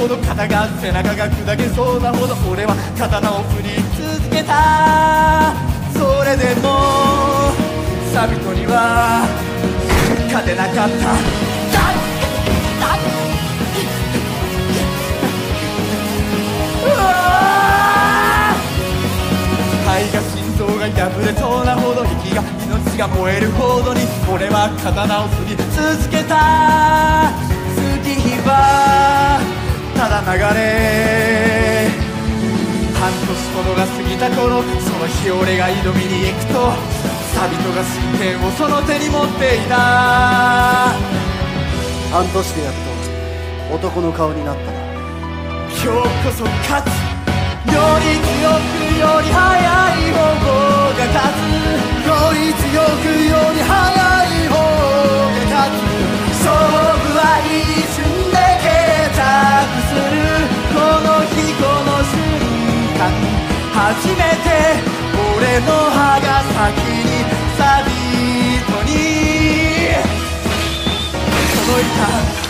ほど肩が背中が砕けそうなほど俺は刀を振り続けた。それでもサビトには勝てなかった。肺が心臓が破れそうなほど息が命が燃えるほどに俺は刀を振り続けた。月日はただ流れ半年ほどが過ぎた頃その日俺が挑みに行くとサビトが真剣をその手に持っていた。 半年でやっと男の顔になったな。 今日こそ勝つより強くより速い方が勝つ。より強くより速い方が勝つ。勝負は一瞬で決着する。この日この瞬間初めて俺の歯が先にサビトに届いた。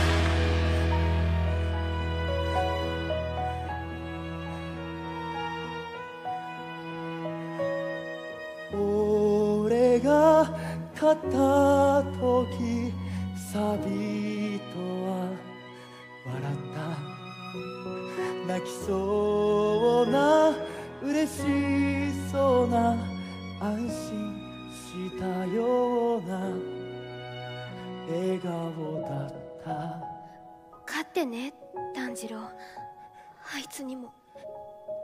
俺が勝った時サビトは笑った。泣きそうな嬉しそうな安心したような笑顔だった。 勝ってね炭治郎。あいつにも